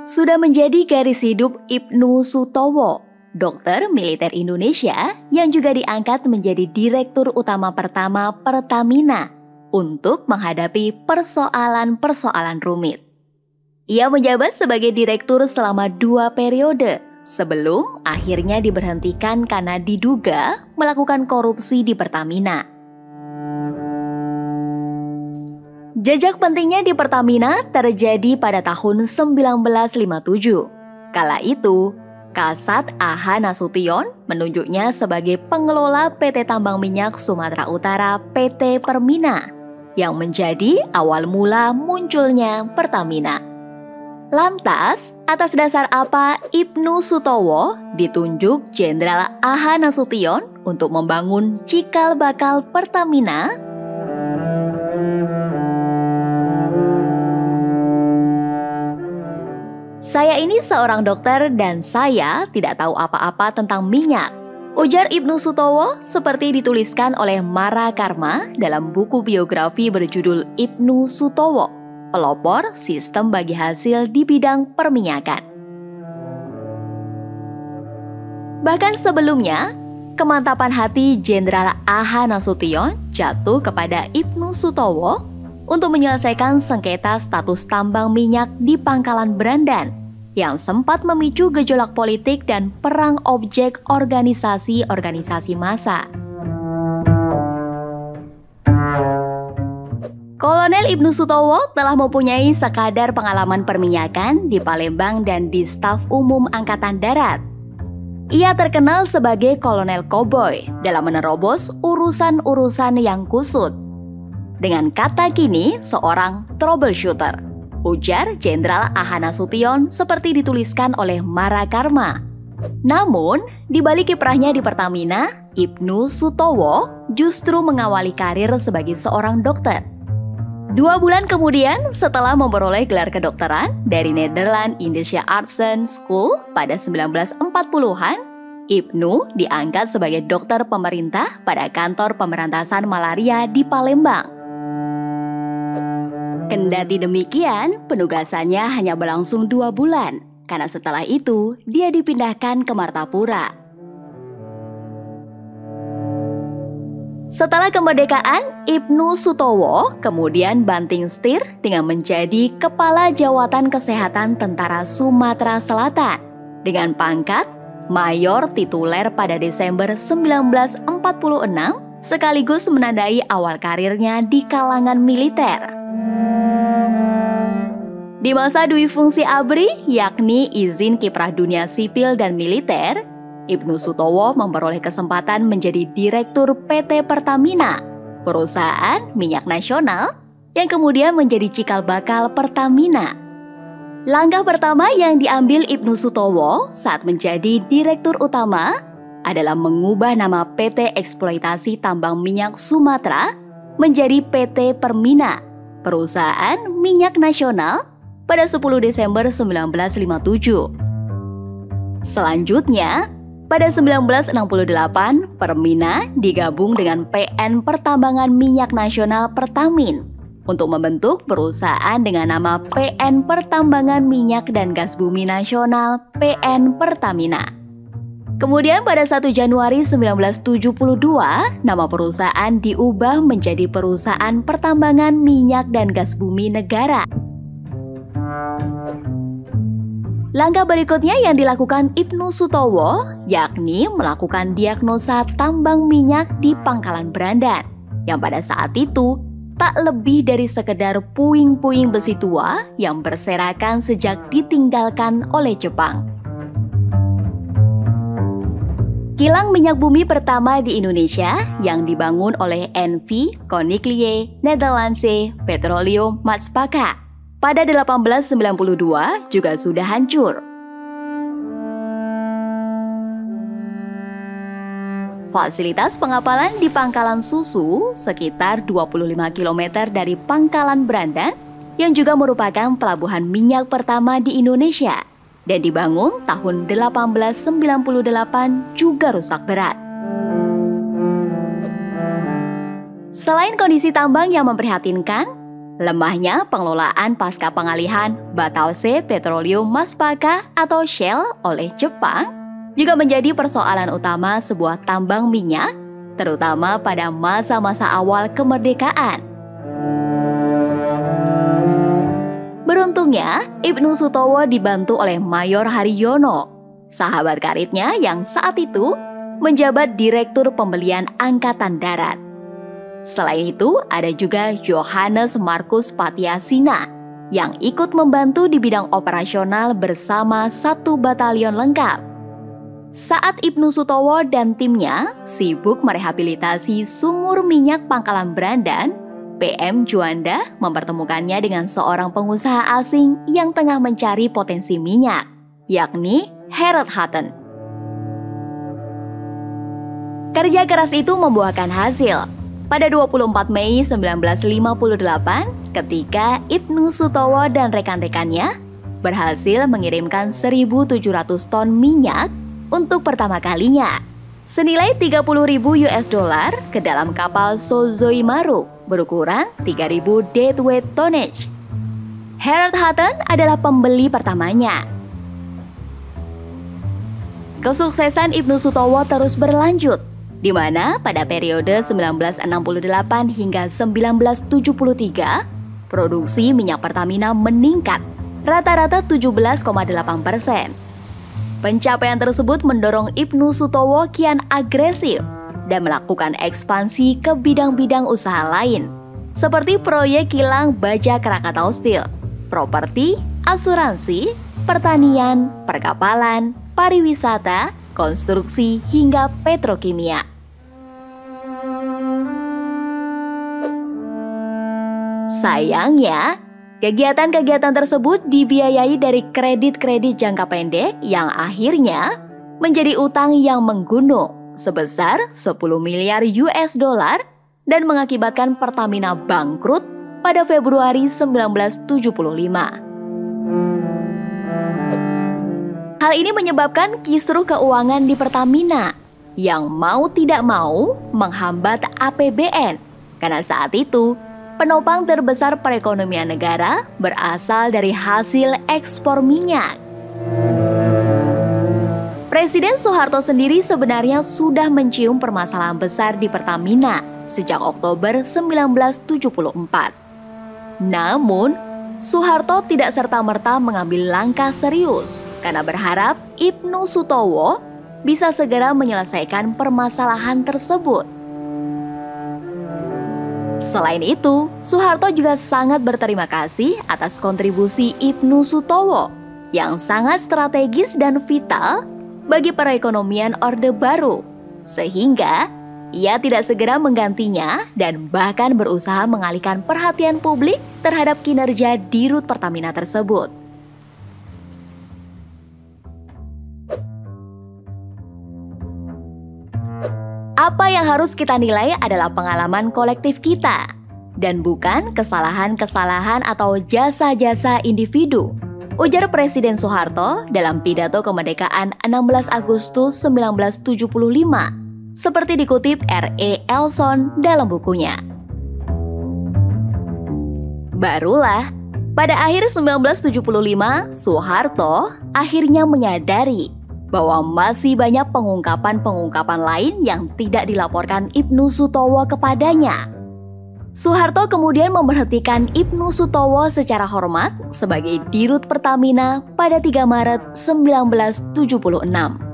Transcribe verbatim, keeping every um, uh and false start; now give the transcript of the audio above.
Sudah menjadi garis hidup Ibnu Sutowo, dokter militer Indonesia yang juga diangkat menjadi Direktur Utama pertama Pertamina untuk menghadapi persoalan-persoalan rumit. Ia menjabat sebagai direktur selama dua periode sebelum akhirnya diberhentikan karena diduga melakukan korupsi di Pertamina. Jejak pentingnya di Pertamina terjadi pada tahun seribu sembilan ratus lima puluh tujuh. Kala itu, Kasat A H Nasution menunjuknya sebagai pengelola P T Tambang Minyak Sumatera Utara P T Permina, yang menjadi awal mula munculnya Pertamina. Lantas, atas dasar apa Ibnu Sutowo ditunjuk Jenderal A H Nasution untuk membangun cikal bakal Pertamina? Saya ini seorang dokter dan saya tidak tahu apa-apa tentang minyak, ujar Ibnu Sutowo seperti dituliskan oleh Mara Karma dalam buku biografi berjudul Ibnu Sutowo, Pelopor Sistem Bagi Hasil di Bidang Perminyakan. Bahkan sebelumnya, kemantapan hati Jenderal A H Nasution jatuh kepada Ibnu Sutowo untuk menyelesaikan sengketa status tambang minyak di Pangkalan Brandan yang sempat memicu gejolak politik dan perang objek organisasi-organisasi massa. Kolonel Ibnu Sutowo telah mempunyai sekadar pengalaman perminyakan di Palembang dan di Staf Umum Angkatan Darat. Ia terkenal sebagai Kolonel Cowboy dalam menerobos urusan-urusan yang kusut. Dengan kata kini, seorang troubleshooter, ujar Jenderal A H Nasution seperti dituliskan oleh Mara Karma. Namun, di balik kiprahnya di Pertamina, Ibnu Sutowo justru mengawali karir sebagai seorang dokter. Dua bulan kemudian, setelah memperoleh gelar kedokteran dari Netherlands Indische Artsen School pada seribu sembilan ratus empat puluhan, Ibnu diangkat sebagai dokter pemerintah pada kantor pemberantasan malaria di Palembang. Kendati demikian, penugasannya hanya berlangsung dua bulan, karena setelah itu dia dipindahkan ke Martapura. Setelah kemerdekaan, Ibnu Sutowo kemudian banting setir dengan menjadi Kepala Jawatan Kesehatan Tentara Sumatera Selatan dengan pangkat Mayor Tituler pada Desember seribu sembilan ratus empat puluh enam, sekaligus menandai awal karirnya di kalangan militer. Di masa dui fungsi ABRI, yakni izin kiprah dunia sipil dan militer, Ibnu Sutowo memperoleh kesempatan menjadi Direktur P T Pertamina, perusahaan minyak nasional yang kemudian menjadi cikal bakal Pertamina. Langkah pertama yang diambil Ibnu Sutowo saat menjadi Direktur Utama adalah mengubah nama P T Eksploitasi Tambang Minyak Sumatera menjadi P T Permina, perusahaan minyak nasional, pada sepuluh Desember seribu sembilan ratus lima puluh tujuh. Selanjutnya, pada seribu sembilan ratus enam puluh delapan, Permina digabung dengan P N Pertambangan Minyak Nasional Pertamin untuk membentuk perusahaan dengan nama P N Pertambangan Minyak dan Gas Bumi Nasional P N Pertamina. Kemudian pada satu Januari seribu sembilan ratus tujuh puluh dua, nama perusahaan diubah menjadi Perusahaan Pertambangan Minyak dan Gas Bumi Negara. Langkah berikutnya yang dilakukan Ibnu Sutowo yakni melakukan diagnosa tambang minyak di Pangkalan Brandan yang pada saat itu tak lebih dari sekedar puing-puing besi tua yang berserakan sejak ditinggalkan oleh Jepang. Kilang minyak bumi pertama di Indonesia yang dibangun oleh N V Koninklijke Nederlandse Petroleum Maatschappij pada seribu delapan ratus sembilan puluh dua juga sudah hancur. Fasilitas pengapalan di Pangkalan Susu sekitar dua puluh lima kilometer dari Pangkalan Brandan yang juga merupakan pelabuhan minyak pertama di Indonesia dan dibangun tahun seribu delapan ratus sembilan puluh delapan juga rusak berat. Selain kondisi tambang yang memprihatinkan, lemahnya pengelolaan pasca pengalihan Batause Petroleum Maspaka atau Shell oleh Jepang juga menjadi persoalan utama sebuah tambang minyak, terutama pada masa-masa awal kemerdekaan. Beruntungnya, Ibnu Sutowo dibantu oleh Mayor Haryono, sahabat karibnya yang saat itu menjabat Direktur Pembelian Angkatan Darat. Selain itu, ada juga Johannes Markus Patiasina yang ikut membantu di bidang operasional bersama satu batalion lengkap. Saat Ibnu Sutowo dan timnya sibuk merehabilitasi sumur minyak Pangkalan Brandan, P M Juanda mempertemukannya dengan seorang pengusaha asing yang tengah mencari potensi minyak, yakni Harold Hutton. Kerja keras itu membuahkan hasil. Pada dua puluh empat Mei seribu sembilan ratus lima puluh delapan, ketika Ibnu Sutowo dan rekan-rekannya berhasil mengirimkan seribu tujuh ratus ton minyak untuk pertama kalinya, senilai tiga puluh ribu U S dollar ke dalam kapal Sozoi Maru berukuran tiga ribu deadweight tonnage. Harold Hutton adalah pembeli pertamanya. Kesuksesan Ibnu Sutowo terus berlanjut, di mana pada periode seribu sembilan ratus enam puluh delapan hingga seribu sembilan ratus tujuh puluh tiga, produksi minyak Pertamina meningkat rata-rata tujuh belas koma delapan persen. Pencapaian tersebut mendorong Ibnu Sutowo kian agresif dan melakukan ekspansi ke bidang-bidang usaha lain, seperti proyek kilang baja Krakatau Steel, properti, asuransi, pertanian, perkapalan, pariwisata, konstruksi, hingga petrokimia. Sayangnya, kegiatan-kegiatan tersebut dibiayai dari kredit-kredit jangka pendek yang akhirnya menjadi utang yang menggunung sebesar sepuluh miliar U S dollar dan mengakibatkan Pertamina bangkrut pada Februari seribu sembilan ratus tujuh puluh lima. Hal ini menyebabkan kisruh keuangan di Pertamina yang mau tidak mau menghambat A P B N karena saat itu penopang terbesar perekonomian negara berasal dari hasil ekspor minyak. Presiden Soeharto sendiri sebenarnya sudah mencium permasalahan besar di Pertamina sejak Oktober seribu sembilan ratus tujuh puluh empat. Namun, Soeharto tidak serta-merta mengambil langkah serius karena berharap Ibnu Sutowo bisa segera menyelesaikan permasalahan tersebut. Selain itu, Soeharto juga sangat berterima kasih atas kontribusi Ibnu Sutowo yang sangat strategis dan vital bagi perekonomian Orde Baru, sehingga ia tidak segera menggantinya dan bahkan berusaha mengalihkan perhatian publik terhadap kinerja di Rut Pertamina tersebut. Apa yang harus kita nilai adalah pengalaman kolektif kita, dan bukan kesalahan-kesalahan atau jasa-jasa individu, ujar Presiden Soeharto dalam pidato kemerdekaan enam belas Agustus seribu sembilan ratus tujuh puluh lima, seperti dikutip R E Elson dalam bukunya. Barulah, pada akhir seribu sembilan ratus tujuh puluh lima, Soeharto akhirnya menyadari bahwa masih banyak pengungkapan-pengungkapan lain yang tidak dilaporkan Ibnu Sutowo kepadanya. Soeharto kemudian memberhentikan Ibnu Sutowo secara hormat sebagai Dirut Pertamina pada tiga Maret seribu sembilan ratus tujuh puluh enam.